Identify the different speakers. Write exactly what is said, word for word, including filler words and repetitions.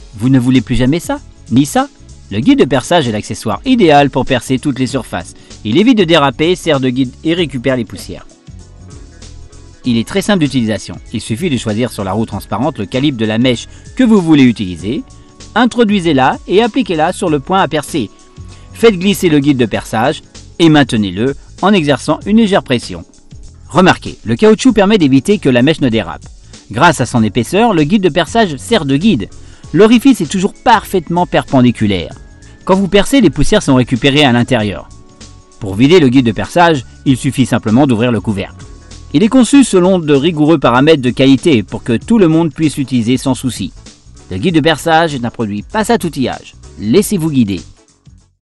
Speaker 1: Vous ne voulez plus jamais ça, ni ça? Le guide de perçage est l'accessoire idéal pour percer toutes les surfaces. Il évite de déraper, sert de guide et récupère les poussières. Il est très simple d'utilisation. Il suffit de choisir sur la roue transparente le calibre de la mèche que vous voulez utiliser. Introduisez-la et appliquez-la sur le point à percer. Faites glisser le guide de perçage et maintenez-le en exerçant une légère pression. Remarquez, le caoutchouc permet d'éviter que la mèche ne dérape. Grâce à son épaisseur, le guide de perçage sert de guide. L'orifice est toujours parfaitement perpendiculaire. Quand vous percez, les poussières sont récupérées à l'intérieur. Pour vider le guide de perçage, il suffit simplement d'ouvrir le couvercle. Il est conçu selon de rigoureux paramètres de qualité pour que tout le monde puisse l'utiliser sans souci. Le guide de perçage est un produit passe à tout outillage. Laissez-vous guider.